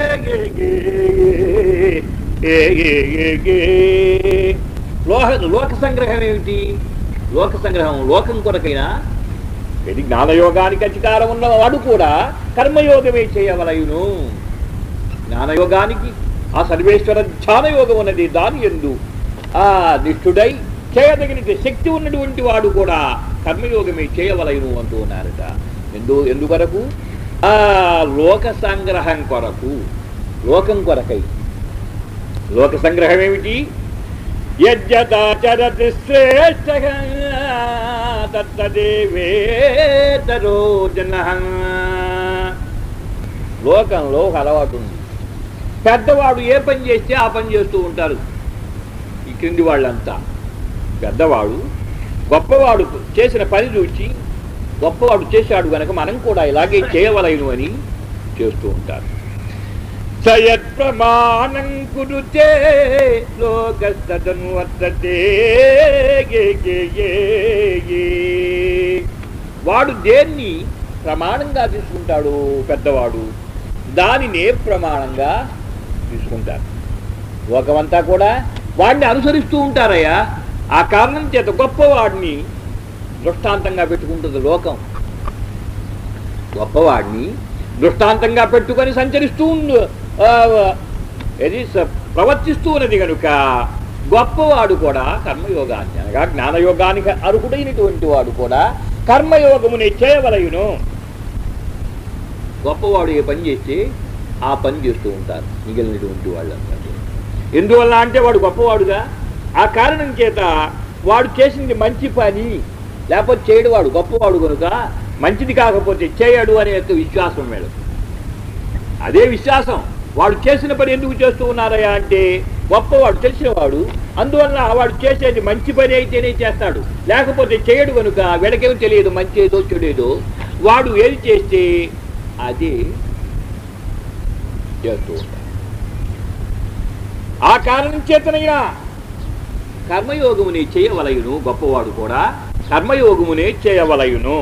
లోక సంగ్రహం ఏమిటి? లోక సంగ్రహం లోకం కొరకైనా ఇది జ్ఞానయోగానికి అధికారం ఉన్నవాడు కూడా కర్మయోగమే చేయవలయును. జ్ఞానయోగానికి ఆ సర్వేశ్వర ధ్యానయోగం ఉన్నది, దాని యందు ఆ నిష్ఠుడై చేయదగిన శక్తి ఉన్నటువంటి వాడు కూడా కర్మయోగమే చేయవలయును అంటూ ఉన్నారట. ఎందువరకు? ఆ లోక సంగ్రహం కొరకు, లోకం కొరకై. లోక సంగ్రహం ఏమిటి? యజ్జతాచరతి శ్రేష్ఠః తత్తదేవేతరో జనః. లోకంలో ఒక అలవాటు ఉంది. పెద్దవాడు ఏ పని చేస్తే ఆ పని చేస్తూ ఉంటారు ఈ క్రింది వాళ్ళంతా. పెద్దవాడు గొప్పవాడు చేసిన పని చూచి గొప్పవాడు చేశాడు కనుక మనం కూడా ఇలాగే చేయవలయను అని చేస్తూ ఉంటారు. సయత్ ప్రమాణం కురుతే లోకస్తదనువర్తతే. వాడు దేన్ని ప్రమాణంగా తీసుకుంటాడు పెద్దవాడు, దానినే ప్రమాణంగా తీసుకుంటారు. లోకమంతా కూడా వాడిని అనుసరిస్తూ ఉంటారయ్యా. ఆ కారణం చేత గొప్పవాడిని దృష్టాంతంగా పెట్టుకుంటుంది లోకం. గొప్పవాడిని దృష్టాంతంగా పెట్టుకొని సంచరిస్తూ ప్రవర్తిస్తూ ఉన్నది కనుక గొప్పవాడు కూడా కర్మయోగాన్ని అనగా జ్ఞానయోగానికి అర్హుడైనటువంటి వాడు కూడా కర్మయోగమునే చేయవలయును. గొప్పవాడు ఏ పని చేస్తే ఆ పని చేస్తూ ఉంటారు మిగిలినటువంటి వాళ్ళంతా. ఎందువల్ల అంటే వాడు గొప్పవాడుగా. ఆ కారణం చేత వాడు చేసింది మంచి పని, లేకపోతే చేయడు. వాడు గొప్పవాడు కనుక మంచిది కాకపోతే చేయడు అనే విశ్వాసం వీళ్ళకు. అదే విశ్వాసం. వాడు చేసిన పని ఎందుకు చేస్తూ ఉన్నారయ్యా అంటే గొప్పవాడు తెలిసినవాడు, అందువల్ల వాడు చేసేది మంచి పని అయితేనే చేస్తాడు, లేకపోతే చేయడు కనుక వీళ్ళకేమో తెలియదు మంచి ఏదో చెడేదో. వాడు ఏది చేస్తే అది చేస్తూ ఉంటాడు. ఆ కారణం చేతనైనా కర్మయోగమునే చేయవలయును. గొప్పవాడు కూడా కర్మయోగమునే చేయవలయును.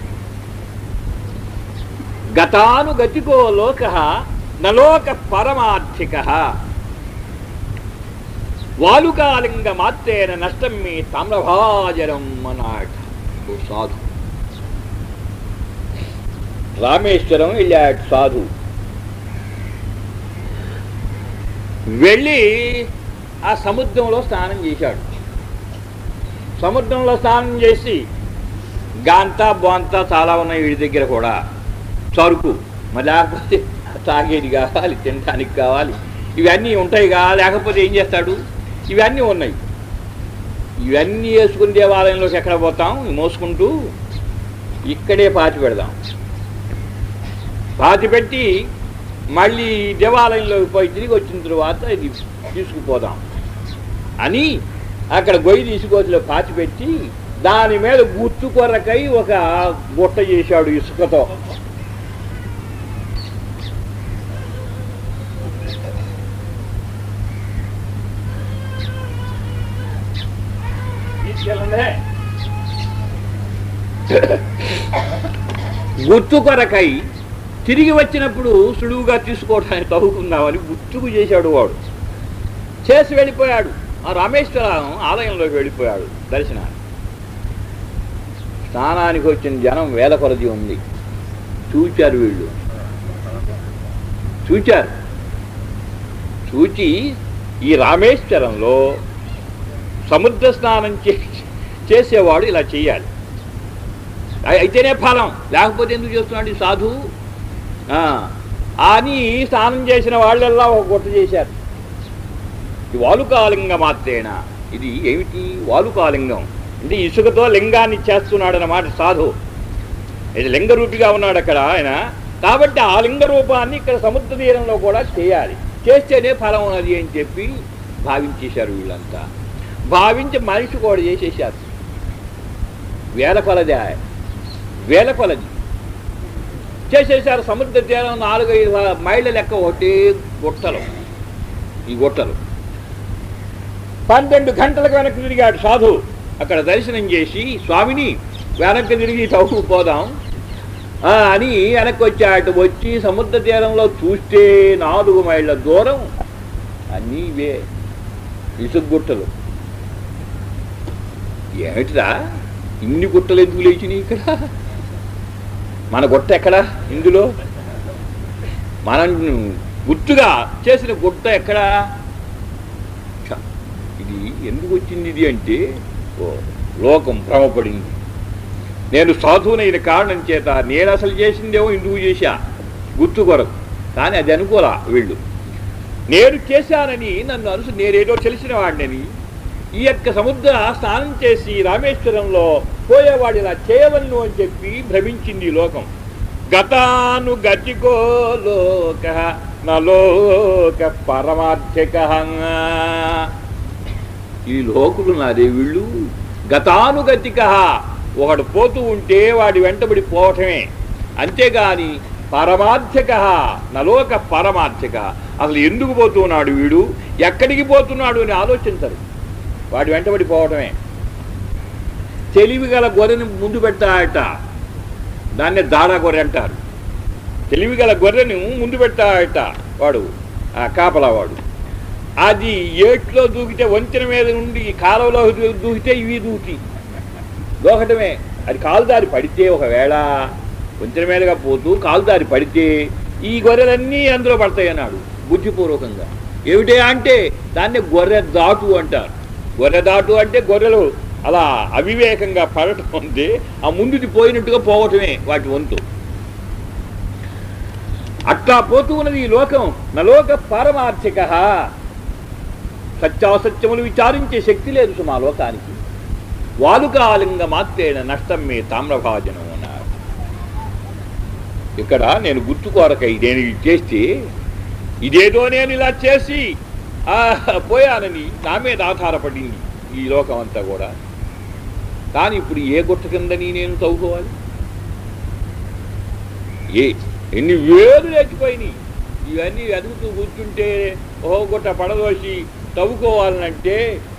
గతానుగతికో లోక నలోక పరమార్థిక వాలుకాలింగ మాత్రేన నష్టం మీ తామ్రభాజరం అన్నాడు ఓ సాధు. రామేశ్వరం వెళ్ళాడు సాధు. వెళ్ళి ఆ సముద్రంలో స్నానం చేశాడు. సముద్రంలో స్నానం చేసి గాంతా బోంతా చాలా ఉన్నాయి వీడి దగ్గర కూడా, సరుకు మరి లేకపోతే తాగేది కావాలి, తినడానికి కావాలి, ఇవన్నీ ఉంటాయిగా. లేకపోతే ఏం చేస్తాడు? ఇవన్నీ ఉన్నాయి. ఇవన్నీ వేసుకుని దేవాలయంలోకి ఎక్కడ పోతాం? మోసుకుంటూ ఇక్కడే పాతి పెడదాం. పాతి పెట్టి మళ్ళీ దేవాలయంలోకి పోయి తిరిగి వచ్చిన తర్వాత ఇది తీసుకుపోదాం అని అక్కడ గొయ్యి తీసుకొచ్చిలో పాతి పెట్టి దాని మీద గుర్తు కొరకై ఒక బుట్ట చేశాడు ఇసుకతో. గుర్తు కొరకై తిరిగి వచ్చినప్పుడు సులువుగా తీసుకోవడానికి తవ్వుకుందామని గుర్తుకు చేశాడు. వాడు చేసి వెళ్ళిపోయాడు. ఆ రామేశ్వరం ఆలయంలోకి వెళ్ళిపోయాడు దర్శనానికి. స్నానానికి వచ్చిన జనం వేల కొలది ఉంది. చూచారు వీళ్ళు, చూచారు. చూచి ఈ రామేశ్వరంలో సముద్ర స్నానం చేసేవాడు ఇలా చేయాలి, అయితేనే ఫలం, లేకపోతే ఎందుకు చేస్తున్నాడు ఈ సాధువు అని స్నానం చేసిన వాళ్ళల్లా ఒక గుట్ట చేశారు. ఈ వాలుకాలింగ మాత్రేనా. ఇది ఏమిటి? వాలుకాలింగం అంటే ఇసుకతో లింగాన్ని చేస్తున్నాడు అన్నమాట సాధువు. ఇది లింగరూపిగా ఉన్నాడు అక్కడ ఆయన. కాబట్టి ఆ లింగ రూపాన్ని ఇక్కడ సముద్ర తీరంలో కూడా చేయాలి, చేస్తేనే ఫలం ఉన్నది అని చెప్పి భావించేశారు వీళ్ళంతా. భావించి మనిషి కూడా చేసేసారు. వేల కొలది, వేల కొలది చేసేసారు. సముద్ర తీరం 4-5 మైళ్ళ లెక్క ఒకటి గుట్టలు. ఈ గుట్టలు 12 గంటలకు వెనక్కి తిరిగాడు సాధు. అక్కడ దర్శనం చేసి స్వామిని వెనక్కి తిరిగి తవ్వుకు పోదాం, అని వెనక్కి వచ్చాట. వచ్చి సముద్ర తీరంలో చూస్తే 4 మైళ్ళ దూరం అన్నీ ఇవే ఇసుగుట్టలు. ఏమిటిరా ఇన్ని గుట్టలు ఎందుకు లేచినాయి ఇక్కడ? మన గుట్ట ఎక్కడ ఇందులో? మనం గుర్తుగా చేసిన గుట్ట ఎక్కడా? ఇది ఎందుకు వచ్చింది ఇది అంటే, లోకం భ్రమపడింది. నేను సాధువునైన కారణం చేత నేను అసలు చేసిందేమో ఇందుకు చేశా గుర్తు కొరకు, కానీ అది అనుకోరా వీళ్ళు. నేను చేశానని నన్ను నేనేదో తెలిసిన వాడినని ఈ యొక్క సముద్ర స్నానం చేసి రామేశ్వరంలో పోయేవాడు ఇలా చేయవలను అని చెప్పి భ్రమించింది ఈ లోకం. గతాను గతికో లోక నలోక పరమార్థిక. ఈ లోకులు నాదే వీళ్ళు. గతానుగతిక, ఒకడు పోతూ ఉంటే వాడి వెంటబడి పోవటమే, అంతేగాని పరమార్థిక నలోక పరమార్థిక. అసలు ఎందుకు పోతున్నాడు వీడు, ఎక్కడికి పోతున్నాడు అని ఆలోచించరు, వాడి వెంటబడి పోవటమే. తెలివి గల గొర్రెని ముందు పెడతాడట, దాన్నే దాడా గొర్రె అంటారు. తెలివి గల గొర్రెను ముందు పెడతాడట వాడు, ఆ కాపలావాడు. అది ఏట్లో దూకితే వంతెన మీద నుండి కాలువలో దూకితే ఇవి దూకటమే. అది కాలుదారి పడితే, ఒకవేళ వంతెన మీదగా పోతూ కాలుదారి పడితే ఈ గొర్రెలన్నీ అందులో పడతాయి అన్నాడు బుద్ధిపూర్వకంగా. ఏమిటే అంటే దాన్ని గొర్రె దాటు అంటారు. గొర్రె దాటు అంటే గొర్రెలు అలా అవివేకంగా పడటం ఉంది, ఆ ముందుది పోయినట్టుగా పోవటమే వాటి వంతు. అట్లా పోతూ ఉన్నది ఈ లోకం. నలోక పారమార్థిక. సత్యాసత్యములు విచారించే శక్తి లేదు సుమా లోకానికి. వాలుకాలింగ మాత్రేణ నష్టం మే తామ్రభాజనం అన్నారు. ఇక్కడ నేను గుర్తుకోరకై నేను ఇది చేస్తే, ఇదేదో నేను ఇలా చేసి పోయానని నా మీద ఆధారపడింది ఈ లోకం అంతా కూడా. కానీ ఇప్పుడు ఏ గుట్ట కిందని నేను తవ్వుకోవాలి? ఎన్ని వేలు లేచిపోయినాయి. ఇవన్నీ వెతుకుతూ కూర్చుంటే గుట్ట పడదోసి తవ్వుకోవాలనంటే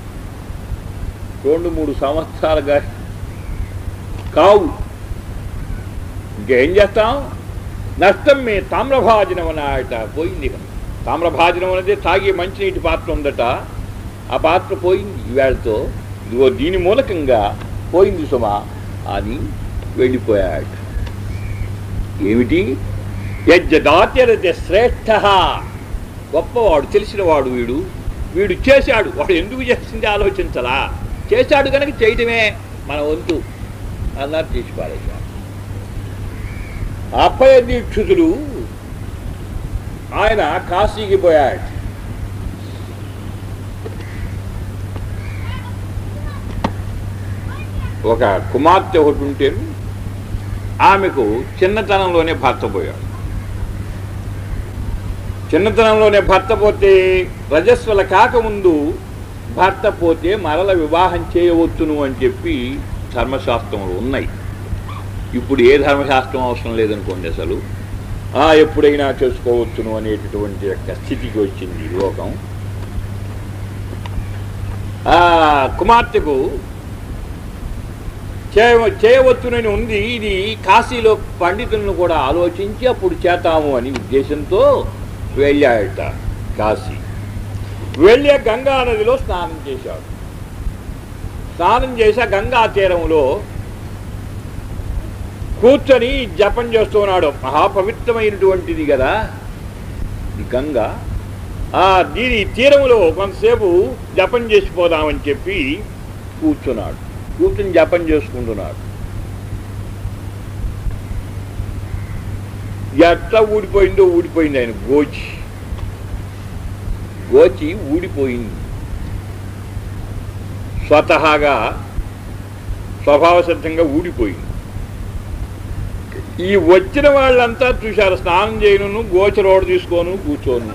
2-3 సంవత్సరాలుగా కావు. ఇంకేం చేస్తాం? నష్టం మే తామ్రభాజనం అన్నట పోయింది. తామ్రభాజనం అనేది తాగే మంచినీటి పాత్ర ఉందట, ఆ పాత్ర పోయింది ఈవేళతో. ఇదిగో దీని మూలకంగా పోయింది సుమా అని వెళ్ళిపోయాడు. ఏమిటి? యజ్జదాత్యరతే శ్రేష్ఠ, గొప్పవాడు, తెలిసినవాడు వీడు. వీడు చేశాడు, వాడు ఎందుకు చేసింది ఆలోచించలా, చేశాడు కనుక చేయటమే మన వంతు అన్నారు, చేసి పారేశాడు. అప్పయ్య దీక్షితుడు ఆయన కాశీకి పోయాడు. ఒక కుమార్తె ఒకటి ఉంటే ఆమెకు చిన్నతనంలోనే భర్త పోయాడు. చిన్నతనంలోనే భర్త పోతే, రజస్వల కాకముందు భర్త పోతే మరల వివాహం చేయవచ్చును అని చెప్పి ధర్మశాస్త్రములు ఉన్నాయి. ఇప్పుడు ఏ ధర్మశాస్త్రం అవసరం లేదనుకోండి, అసలు ఎప్పుడైనా చేసుకోవచ్చును అనేటటువంటి యొక్క స్థితికి వచ్చింది లోకం. కుమార్తెకు చేయవచ్చునని ఉంది. ఇది కాశీలో పండితులను కూడా ఆలోచించి అప్పుడు చేతాము అని ఉద్దేశంతో వెళ్ళాడట కాశీ. వెళ్ళే గంగా నదిలో స్నానం చేశాడు. స్నానం చేసా గంగా తీరంలో కూర్చొని జపం చేస్తున్నాడు. మహాపవిత్రమైనటువంటిది కదా ఈ గంగా. దీని తీరంలో కొంతసేపు జపం చేసిపోదామని చెప్పి కూర్చున్నాడు. కూర్చుని జపం చేసుకుంటున్నాడు. ఎట్లా ఊడిపోయిందో ఊడిపోయింది. ఆయన గోచి ఊడిపోయింది. స్వతహాగా స్వభావసిద్ధంగా ఊడిపోయింది. ఈ వచ్చిన వాళ్ళంతా చూశారు, స్నానం చేయను, గోచి రోడ్డు తీసుకోను, కూర్చోను.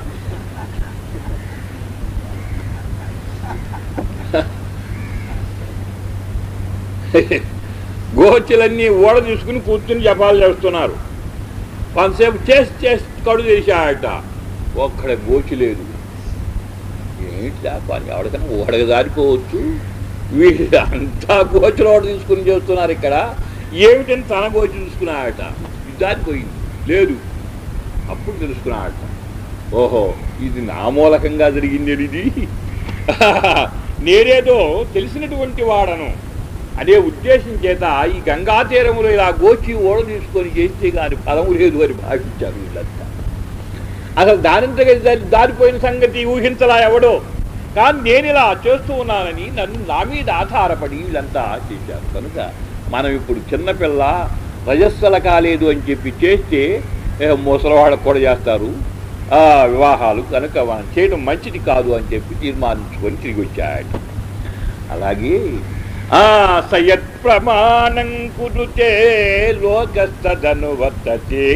గోచలన్నీ ఓడ తీసుకుని కూర్చుని జపాలు చేస్తున్నారు. కొంతసేపు చేసి కడు చేశాడట. ఒక్కడ గోచి లేదు. ఏంటి పని, ఎవరికైనా ఓడగా దారిపోవచ్చు, వీళ్ళు అంతా గోచలు ఓడ తీసుకుని చేస్తున్నారు ఇక్కడ. ఏమిటని తన గోచి చూసుకున్నాడట. జారిపోయింది లేదు. అప్పుడు తెలుసుకున్నాడట, ఓహో ఇది నా మూలకంగా జరిగింది, ఇది నేనేదో తెలిసినటువంటి వాడను అదే ఉద్దేశం చేత ఈ గంగా తీరములో ఇలా గోచి ఓడ తీసుకొని చేస్తే కానీ ఫలము లేదు అని భావించారు వీళ్ళంతా. అసలు దానింతగా దారిపోయిన సంగతి ఊహించలా ఎవడో, కానీ నేను ఇలా చేస్తూ ఉన్నానని నన్ను నా మీద ఆధారపడి వీళ్ళంతా చేశారు. కనుక మనం ఇప్పుడు చిన్నపిల్ల రజస్వల కాలేదు అని చెప్పి చేస్తే ముసలివాళ్ళకు కూడా చేస్తారు వివాహాలు, కనుక మనం చేయడం మంచిది కాదు అని చెప్పి తీర్మానించుకొని తిరిగి వచ్చాడు. అలాగే సయత్ ప్రమాణం కురుతే లోకస్తదను వర్తతే.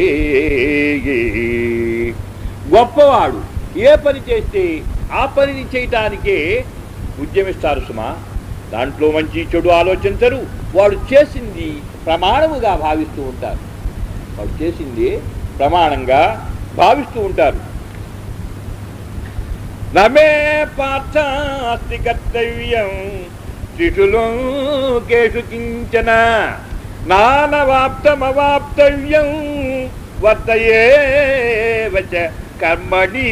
గొప్పవాడు ఏ పని చేస్తే ఆ పనిని చేయటానికే ఉద్యమిస్తారు సుమా. దాంట్లో మంచి చెడు ఆలోచించరు. వాడు చేసింది ప్రమాణముగా భావిస్తూ ఉంటారు. వాడు చేసింది ప్రమాణంగా భావిస్తూ ఉంటారు. నమే పార్థాస్తి కర్తవ్యం త్రిషులోకేషు కించన నానవాప్తమవాప్తవ్యం వర్తయేవ చ కర్మణి.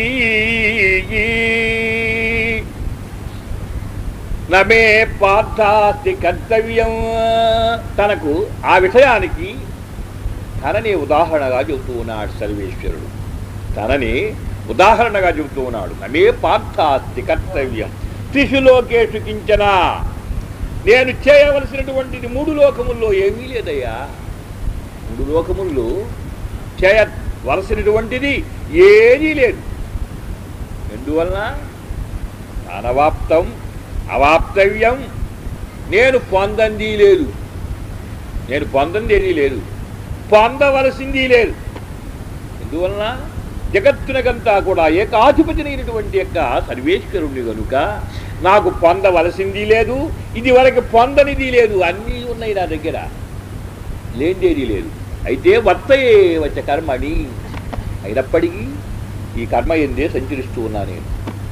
నమే పార్థాస్తి కర్తవ్యం, తనకు ఆ విషయానికి తనని ఉదాహరణగా చెబుతూ ఉన్నాడు సర్వేశ్వరుడు. తనని ఉదాహరణగా చెబుతూ ఉన్నాడు. నమే పార్థాస్తి కర్తవ్యం త్రిషు లోకేషు కించన, నేను చేయవలసినటువంటిది 3 లోకముల్లో ఏమీ లేదయ్యా. 3 లోకముల్లో చేయవలసినటువంటిది ఏదీ లేదు. ఎందువలన అనవాప్తం అవాప్తవ్యం, నేను పొందంది లేదు, నేను పొందంది ఏదీ లేదు, పొందవలసింది లేదు. ఎందువలన జగత్తునకంతా కూడా ఏకాధిపతినైనటువంటి యొక్క సర్వేశ్వరుణ్ణి కనుక నాకు పొందవలసింది లేదు, ఇది వరకు పొందనిది లేదు, అన్నీ ఉన్నాయి నా దగ్గర, లేనిదేది లేదు. అయితే వర్తయే వచ్చ కర్మని, అయినప్పటికీ ఈ కర్మ ఎందే సంచరిస్తూ ఉన్నా నేను.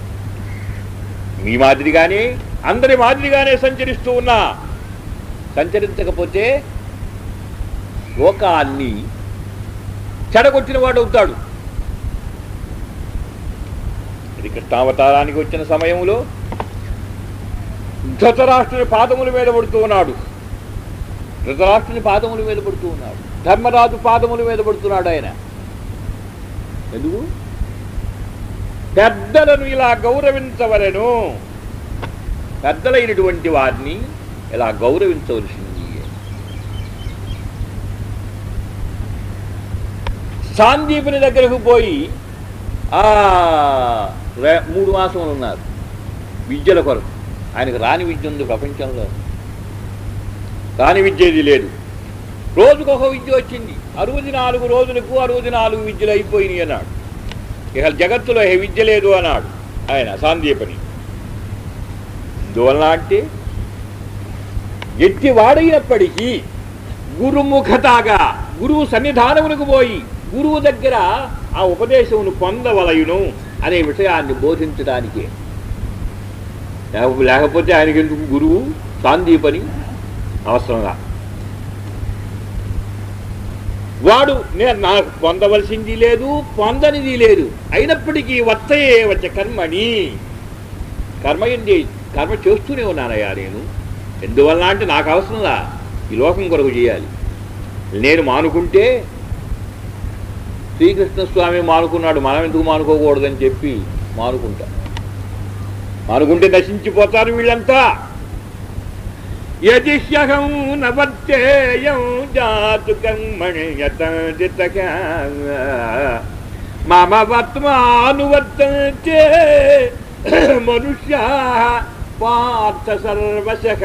మీ మాదిరిగానే అందరి మాదిరిగానే సంచరిస్తూ ఉన్నా. సంచరించకపోతే లోకాన్ని చెడగొట్టిన వాడు అవుతాడు. ఇది కృష్ణావతారానికి వచ్చిన సమయంలో ధృతరాష్ట్రుని పాదముల మీద పడుతూ ఉన్నాడు. ధృతరాష్ట్రుని పాదముల మీద పడుతూ ఉన్నాడు. ధర్మరాజు పాదముల మీద పడుతున్నాడు ఆయన. ఎందుకు? పెద్దలను ఇలా గౌరవించవలను, పెద్దలైనటువంటి వారిని ఇలా గౌరవించవలసింది. సాందీపుని దగ్గరకు పోయి 3 మాసములు ఉన్నారు విద్యల కొరకు. ఆయనకు రాని విద్య ఉంది ప్రపంచంలో, రాని విద్య ఏది లేదు. రోజుకొక విద్య వచ్చింది. 64 రోజులకు 64 విద్యలు అయిపోయినాయి అన్నాడు. ఇక జగత్తులో ఏ విద్య లేదు అన్నాడు ఆయన సాందీపని. అందువలన అంటే ఎట్టి వాడైనప్పటికీ గురుముఖతాగా గురువు సన్నిధానములకు పోయి గురువు దగ్గర ఆ ఉపదేశమును పొందవలయును అనే విషయాన్ని బోధించడానికే. లేకపోతే ఆయనకి ఎందుకు గురువు? సాందీపని అవసరంగా. వాడు నేను నాకు పొందవలసింది లేదు, పొందనిది లేదు, అయినప్పటికీ వర్తయే వచ్చ కర్మని, కర్మ ఏంటి? కర్మ చేస్తూనే ఉన్నానయ్యా నేను. ఎందువల్ల అంటే నాకు అవసరంలా, ఈ లోకం కొరకు చేయాలి. నేను మానుకుంటే శ్రీకృష్ణస్వామి మానుకున్నాడు, మనం ఎందుకు మానుకోకూడదని చెప్పి మానుకుంటా. మానుకుంటే నశించిపోతారు వీళ్ళంతా. యదిహ్యహం నవర్తేయం జాతు కర్మణి యతదితకా మమ వర్తమానువర్తంతే మనుష్యాః పార్థ సర్వశః.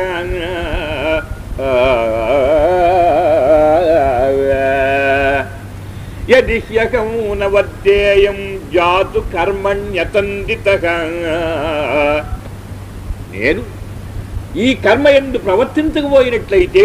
యదిహ్యహం నవర్తేయం జాతు కర్మణ్యతందితః, నేను ఈ కర్మ యందు ప్రవర్తించకపోయినట్లయితే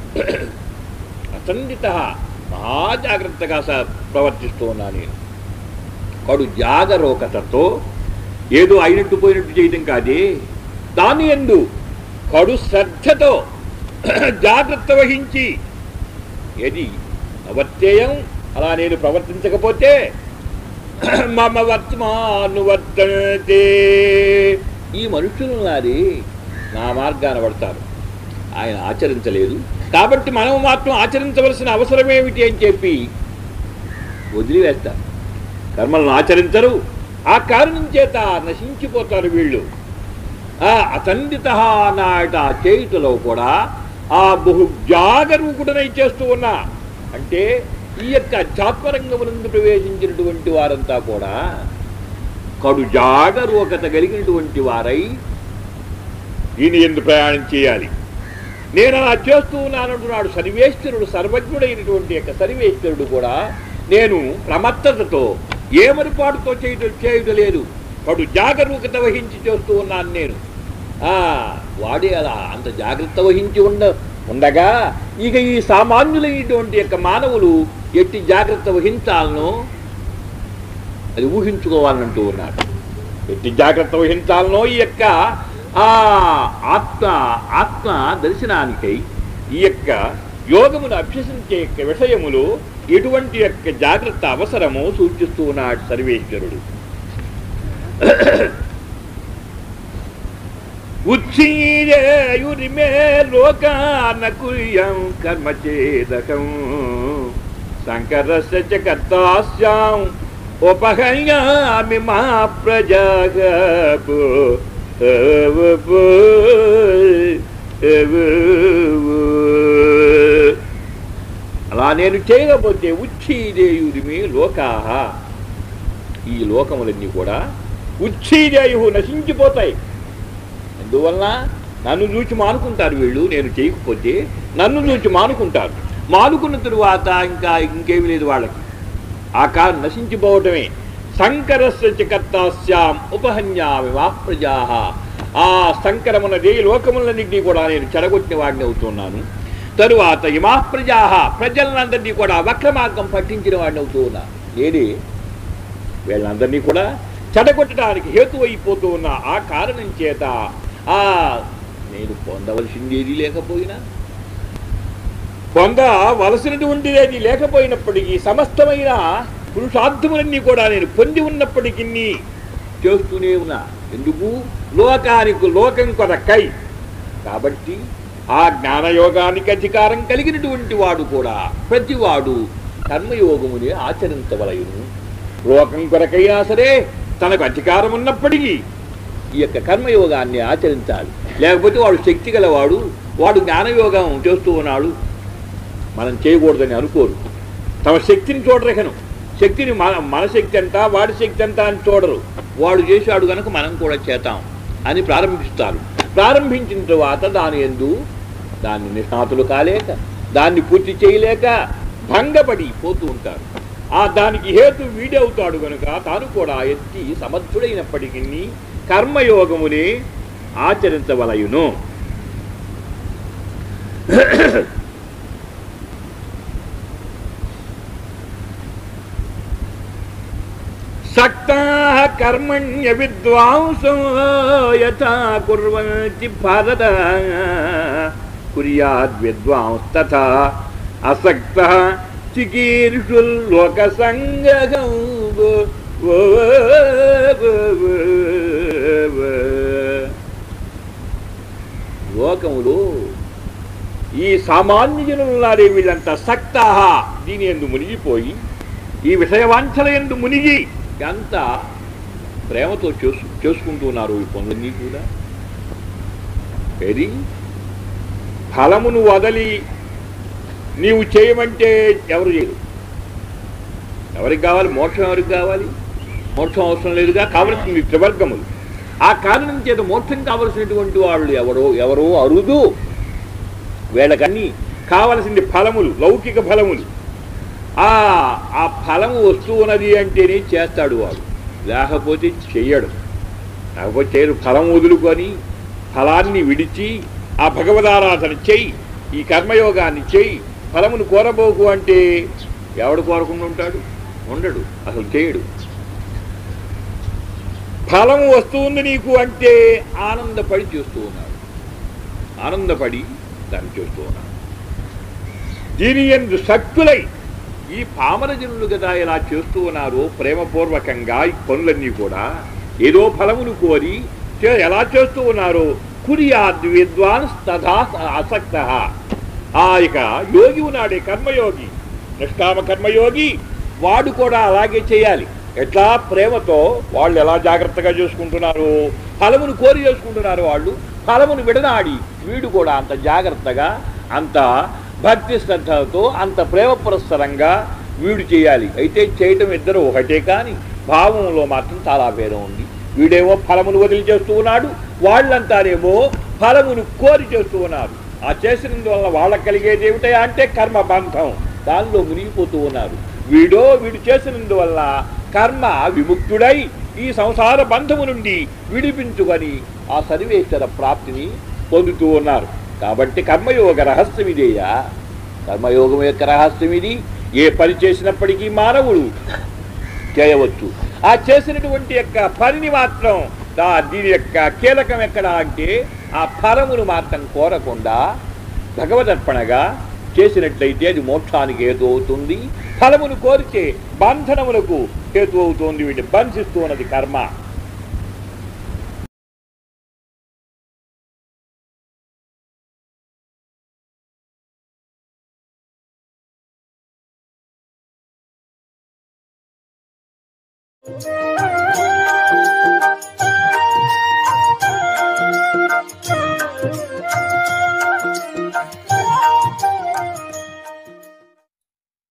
అతండిత మహాజాగ్రత్తగా ప్రవర్తిస్తూ ఉన్నా నేను. కడు జాగరూకతతో ఏదో అయినట్టు పోయినట్టు చేయటం కాదే, దాని యందు కడు శ్రద్ధతో జాగ్రత్త వహించి, ఏది నవర్తేయం అలా నేను ప్రవర్తించకపోతే మమ వర్తమానువర్తంతే, ఈ మనుషులు నాది నా మార్గాన పడతారు. ఆయన ఆచరించలేదు కాబట్టి మనం మాత్రం ఆచరించవలసిన అవసరం ఏమిటి అని చెప్పి వదిలివేస్తారు. కర్మలను ఆచరించరు. ఆ కారణం చేత నశించిపోతారు వీళ్ళు. అతండిత నాట చేయుటలో కూడా ఆ బహు జాగరూకుడనై చేస్తూ ఉన్నా అంటే ఈ యొక్క అధ్యాత్మరంగమునందు ప్రవేశించినటువంటి వారంతా కూడా కడు జాగరూకత కలిగినటువంటి వారై దీని ఎందు ప్రయాణం చేయాలి. నేను అలా చేస్తూ ఉన్నానంటున్నాడు సర్వేశ్వరుడు. సర్వజ్ఞుడైనటువంటి యొక్క సర్వేశ్వరుడు కూడా నేను ప్రమత్తతతో ఏమరిపాటుతో చేయటలేదు, వాడు జాగరూకత వహించి చేస్తూ ఉన్నాను నేను. వాడే అలా అంత జాగ్రత్త వహించి ఉండగా ఇక ఈ సామాన్యులైనటువంటి యొక్క మానవులు ఎట్టి జాగ్రత్త వహించాలనో అది ఊహించుకోవాలంటూ ఉన్నాడు. ఎట్టి జాగ్రత్త వహించాలనో ఈ యొక్క ఆత్మ దర్శనానికై ఈ యొక్క యోగమును అభ్యసించే యొక్క విషయములు ఎటువంటి యొక్క జాగ్రత్త అవసరమో సూచిస్తూ ఉన్నాడు సర్వేశ్వరుడు. ఉచ్చీరేయురిమే లోకాన కుర్యం కర్మచేదకం శంకరస్య చ కర్తాస్యాం ఉపహన్యామి మా ప్రజాః. అలా నేను చేయకపోతే ఉచ్చీదేయురిమే లోకాః, ఈ లోకములన్నీ కూడా ఉచ్చీదేయు నశించిపోతాయి. అందువలన నన్ను చూచి మానుకుంటారు వీళ్ళు. నేను చేయకపోతే నన్ను చూచి మానుకుంటారు. మానుకున్న తరువాత ఇంకేమీ లేదు వాళ్ళకి. ఆ కారణం నశించిపోవటమే. శంకరస్య కర్తాస్యాం ఉపహన్యామి మా ప్రజాః. ఆ శంకరమున్నది లోకములన్నింటినీ కూడా నేను చెడగొట్టిన వాడిని అవుతున్నాను. తరువాత ఇమా ప్రజాః, ప్రజలందరినీ కూడా వక్రమార్గం పట్టించిన వాడిని అవుతూ ఉన్నా. నేనే వీళ్ళందరినీ కూడా చెడగొట్టడానికి హేతు అయిపోతూ ఉన్నా. ఆ కారణం చేత నేను పొందవలసిందేది లేకపోయినా, పొందవలసినటువంటిది లేకపోయినప్పటికీ సమస్తమైన పురుషార్థములన్నీ కూడా నేను పొంది ఉన్నప్పటికీ చేస్తూనే ఉన్నా. ఎందుకు? లోకం కొరకై. కాబట్టి ఆ జ్ఞానయోగానికి అధికారం కలిగినటువంటి వాడు కూడా ప్రతివాడు కర్మయోగముని ఆచరించవలయును. లోకం కొరకైనా సరే తనకు అధికారం ఉన్నప్పటికీ ఈ యొక్క కర్మయోగాన్ని ఆచరించాలి. లేకపోతే వాడు శక్తి గలవాడు, వాడు జ్ఞానయోగం చేస్తూ ఉన్నాడు, మనం చేయకూడదని అనుకోరు. తమ శక్తిని చూడరేఖను. శక్తిని మన శక్తి అంతా వాడి శక్తి అంతా అని చూడరు. వాడు చేశాడు కనుక మనం కూడా చేతాం అని ప్రారంభిస్తారు. ప్రారంభించిన తర్వాత దాన్ని నిష్ణాతులు కాలేక, దాన్ని పూర్తి చేయలేక భంగపడి పోతూ ఉంటారు. దానికి హేతు వీడవుతాడు కనుక తాను కూడా ఎత్తి సమర్థుడైనప్పటికీ కర్మయోగముని ఆచరించవలయును. సక్తాః కర్మణ్య విద్వాంసో యథా కుర్వంతి భారత కుర్యాద్ విద్వాంస్ తథా అసక్తః చికీర్షుల్ లోక సంగహం. లోకములో ఈ సామాన్య జనులున్నారే వీళ్ళంతా సక్తాః దీని యందు మునిగిపోయి, ఈ విషయవాంఛల యందు మునిగి అంతా ప్రేమతో చేసుకుంటున్నారు ఈ పనులన్నీ కూడా. ఏది ఫలమును వదలి నీవు చేయమంటే ఎవరు చేయరు. ఎవరికి కావాలి? మోక్షం ఎవరికి కావాలి? మోక్షం అవసరం లేదుగా. కావలసింది త్రివర్గములు. ఆ కారణం చేత మోక్షం కావలసినటువంటి వాళ్ళు ఎవరో అరుదు. వీళ్ళకన్నీ కావలసింది ఫలములు, లౌకిక ఫలములు. ఆ ఫలము వస్తూ ఉన్నది అంటేనే చేస్తాడు వాడు, లేకపోతే చెయ్యడు. లేకపోతే చేయడు. ఫలం వదులుకొని ఫలాన్ని విడిచి ఆ భగవదారాధన చెయ్యి, ఈ కర్మయోగాన్ని చెయ్యి, ఫలమును కోరబోకు అంటే ఎవడు కోరకుండా ఉంటాడు? ఉండడు, అసలు చేయడు. ఫలము వస్తుంది నీకు అంటే ఆనందపడి చేస్తూ ఉన్నాడు. ఆనందపడి దాన్ని చేస్తూ ఉన్నాడు. దీని యందు శక్తులై ఈ పామరజనులు కదా ఇలా చేస్తూ ఉన్నారు ప్రేమపూర్వకంగా ఈ పనులన్నీ కూడా ఏదో ఫలమును కోరి ఎలా చేస్తూ ఉన్నారు. కుర్యాద్ విద్వాన్ తథా అసక్త. ఆ ఇక యోగి ఉన్నాడే కర్మయోగి, నిష్కామ కర్మయోగి, వాడు కూడా అలాగే చేయాలి. ఎట్లా? ప్రేమతో వాళ్ళు ఎలా జాగ్రత్తగా చేసుకుంటున్నారు, ఫలమును కోరి చేసుకుంటున్నారు. వాళ్ళు ఫలమును విడనాడి వీడు కూడా అంత జాగ్రత్తగా, అంత భక్తి శ్రద్ధలతో, అంత ప్రేమ పురస్సరంగా వీడు చేయాలి. అయితే చేయటం ఇద్దరు ఒకటే, కానీ భావంలో మాత్రం చాలా భేదం ఉంది. వీడేమో ఫలమును వదిలి చేస్తూ ఉన్నాడు, వాళ్ళంతానేమో ఫలమును కోరి చేస్తూ ఉన్నారు. ఆ చేసినందువల్ల వాళ్ళకి కలిగేది ఏమిటయా అంటే కర్మబంధం, దానిలో మునిగిపోతూ ఉన్నారు. వీడు చేసినందువల్ల కర్మ విముక్తుడై ఈ సంసార బంధము నుండి విడిపించుకొని ఆ సర్వేశ్వర ప్రాప్తిని పొందుతూ ఉన్నారు. కాబట్టి కర్మయోగ రహస్యం ఇదేయా. కర్మయోగం యొక్క రహస్యం ఇది. ఏ పని చేసినప్పటికీ మానవుడు చేయవచ్చు. ఆ చేసినటువంటి యొక్క పనిని మాత్రం దీని యొక్క కీలకం ఎక్కడ అంటే ఆ ఫలమును మాత్రం కోరకుండా భగవదర్పణగా చేసినట్లయితే అది మోక్షానికి హేతు అవుతుంది. ఫలమును కోరితే బంధనములకు హేతు అవుతుంది. వీటిని బంధిస్తూ ఉన్నది కర్మ.